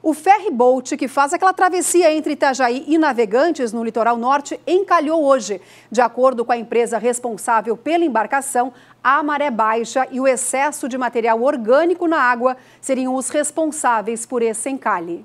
O ferry-boat, que faz aquela travessia entre Itajaí e Navegantes, no litoral norte, encalhou hoje. De acordo com a empresa responsável pela embarcação, a maré baixa e o excesso de material orgânico na água seriam os responsáveis por esse encalhe.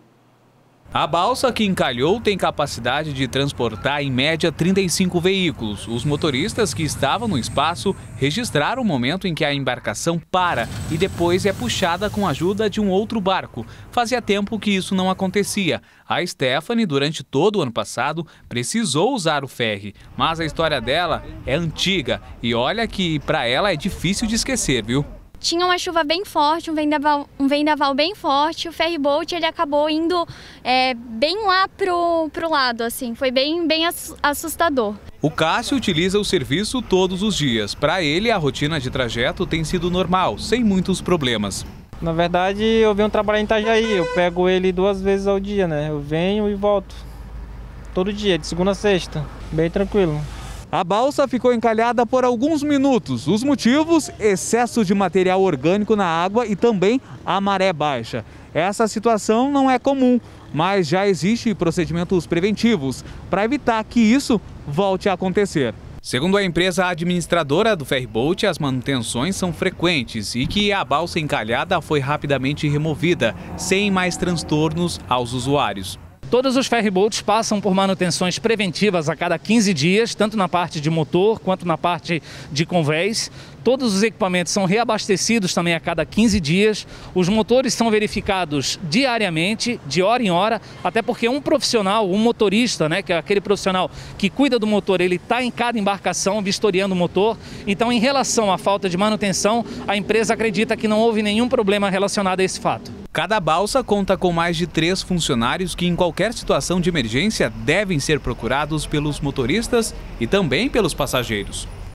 A balsa que encalhou tem capacidade de transportar em média 35 veículos. Os motoristas que estavam no espaço registraram o momento em que a embarcação para e depois é puxada com a ajuda de um outro barco. Fazia tempo que isso não acontecia. A Stephanie, durante todo o ano passado, precisou usar o ferry, mas a história dela é antiga e olha que para ela é difícil de esquecer, viu? Tinha uma chuva bem forte, um vendaval bem forte, o ferry-boat ele acabou indo bem lá pro lado, assim, foi bem assustador. O Cássio utiliza o serviço todos os dias. Para ele, a rotina de trajeto tem sido normal, sem muitos problemas. Na verdade, eu venho trabalhar em Itajaí, eu pego ele 2 vezes ao dia, né? Eu venho e volto, todo dia, de segunda a sexta, bem tranquilo. A balsa ficou encalhada por alguns minutos. Os motivos: excesso de material orgânico na água e também a maré baixa. Essa situação não é comum, mas já existem procedimentos preventivos para evitar que isso volte a acontecer. Segundo a empresa administradora do ferry-boat, as manutenções são frequentes e que a balsa encalhada foi rapidamente removida, sem mais transtornos aos usuários. Todos os ferryboats passam por manutenções preventivas a cada 15 dias, tanto na parte de motor quanto na parte de convés. Todos os equipamentos são reabastecidos também a cada 15 dias. Os motores são verificados diariamente, de hora em hora, até porque um profissional, um motorista, né, que é aquele profissional que cuida do motor, ele está em cada embarcação vistoriando o motor. Então, em relação à falta de manutenção, a empresa acredita que não houve nenhum problema relacionado a esse fato. Cada balsa conta com mais de 3 funcionários que, em qualquer situação de emergência, devem ser procurados pelos motoristas e também pelos passageiros.